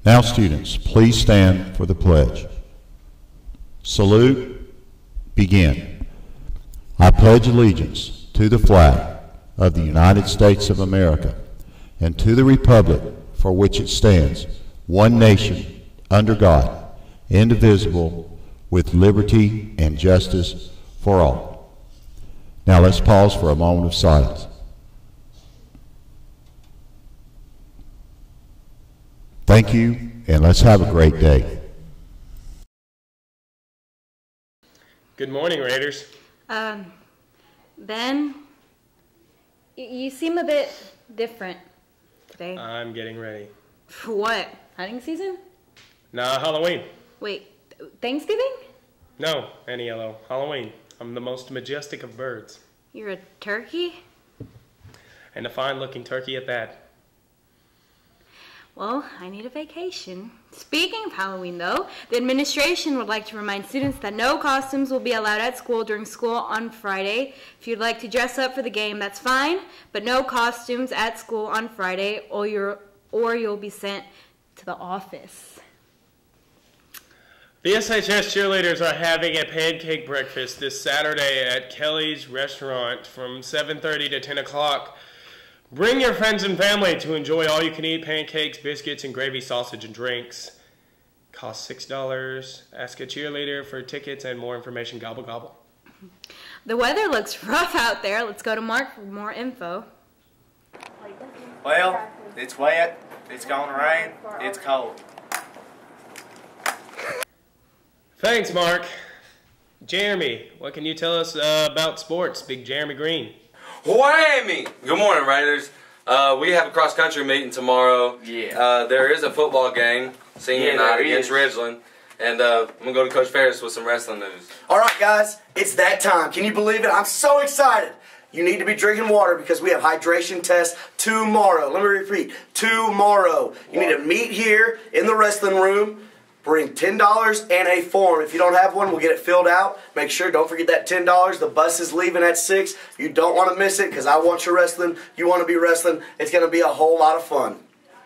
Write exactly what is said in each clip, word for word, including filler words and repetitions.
Now, students, please stand for the pledge. Salute, begin. I pledge allegiance to the flag of the United States of America and to the republic for which it stands, one nation, under God, indivisible, with liberty and justice for all. Now let's pause for a moment of silence. Thank you, and let's have a great day. Good morning, Raiders. Um, Ben, y- you seem a bit different today. I'm getting ready. For what? Hunting season? Nah, Halloween. Wait, Thanksgiving? No, Annie Yellow. Halloween. I'm the most majestic of birds. You're a turkey? And a fine-looking turkey at that. Well, I need a vacation. Speaking of Halloween, though, the administration would like to remind students that no costumes will be allowed at school during school on Friday. If you'd like to dress up for the game, that's fine, but no costumes at school on Friday, or you're, or you'll be sent to the office. The S H S cheerleaders are having a pancake breakfast this Saturday at Kelly's Restaurant from seven thirty to ten o'clock. Bring your friends and family to enjoy all-you-can-eat pancakes, biscuits, and gravy, sausage, and drinks. Cost six dollars. Ask a cheerleader for tickets and more information. Gobble, gobble. The weather looks rough out there. Let's go to Mark for more info. Well, it's wet, it's gonna rain, it's cold. Thanks, Mark. Jeremy, what can you tell us uh, about sports? Big Jeremy Green. Whammy! Good morning, Raiders. Uh, we have a cross-country meeting tomorrow. Yeah. Uh, there is a football game, senior Yeah, night there against is. Ridgeland. And uh, I'm going to go to Coach Ferris with some wrestling news. All right, guys, it's that time. Can you believe it? I'm so excited. You need to be drinking water because we have hydration tests tomorrow. Let me repeat, tomorrow. You need to meet here in the wrestling room. Bring ten dollars and a form. If you don't have one, we'll get it filled out. Make sure, don't forget that ten dollars. The bus is leaving at six. You don't want to miss it because I want you wrestling. You want to be wrestling. It's going to be a whole lot of fun.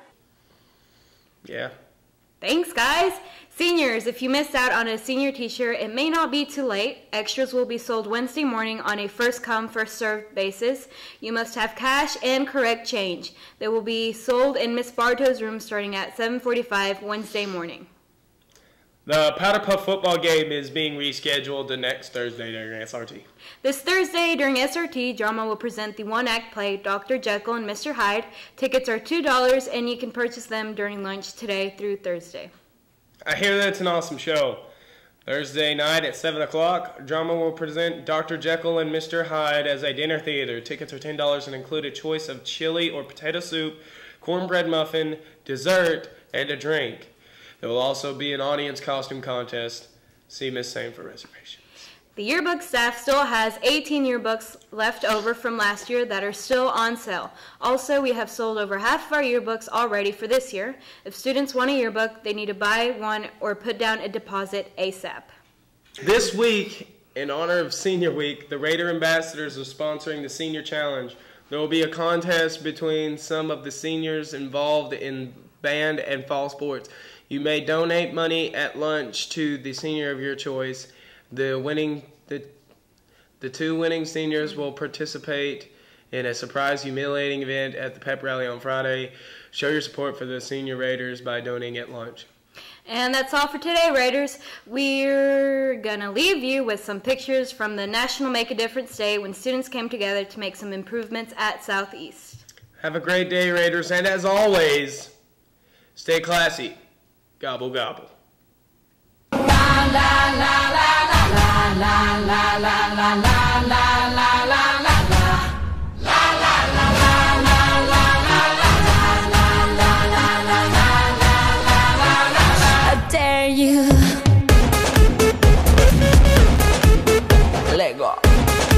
Yeah. Thanks, guys. Seniors, if you missed out on a senior t-shirt, it may not be too late. Extras will be sold Wednesday morning on a first-come, first-served basis. You must have cash and correct change. They will be sold in Miss Bartow's room starting at seven forty-five Wednesday morning. The Powder Puff football game is being rescheduled to next Thursday during S R T. This Thursday during S R T, drama will present the one-act play Doctor Jekyll and Mister Hyde. Tickets are two dollars and you can purchase them during lunch today through Thursday. I hear that's an awesome show. Thursday night at seven o'clock, drama will present Doctor Jekyll and Mister Hyde as a dinner theater. Tickets are ten dollars and include a choice of chili or potato soup, cornbread muffin, dessert, and a drink. There will also be an audience costume contest. See Miss Sane for reservations. The yearbook staff still has eighteen yearbooks left over from last year that are still on sale. Also, we have sold over half of our yearbooks already for this year. If students want a yearbook, they need to buy one or put down a deposit ASAP. This week, in honor of Senior Week, the Raider Ambassadors are sponsoring the Senior Challenge. There will be a contest between some of the seniors involved in band and fall sports. You may donate money at lunch to the senior of your choice. The winning, the, the two winning seniors will participate in a surprise humiliating event at the pep rally on Friday. Show your support for the Senior Raiders by donating at lunch. And that's all for today, Raiders. We're gonna leave you with some pictures from the National Make a Difference Day when students came together to make some improvements at Southeast. Have a great day, Raiders, and as always, stay classy. Gobble, gobble. La la la la la la la la la la la la la la la. You let go,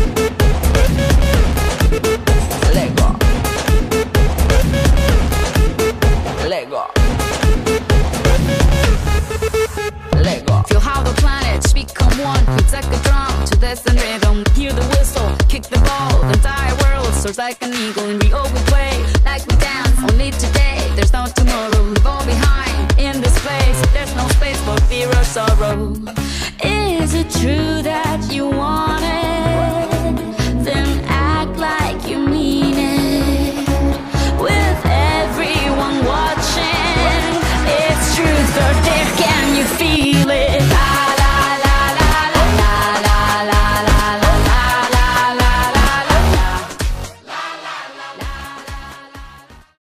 let go, let go, let go. Feel how the planets become one. Hits like a drum to this and rhythm. Hear the whistle, kick the ball. The entire world soars like an eagle. In Rio we play like we dance. Only today, there's no tomorrow. Leave all behind in sorrow. Is it true that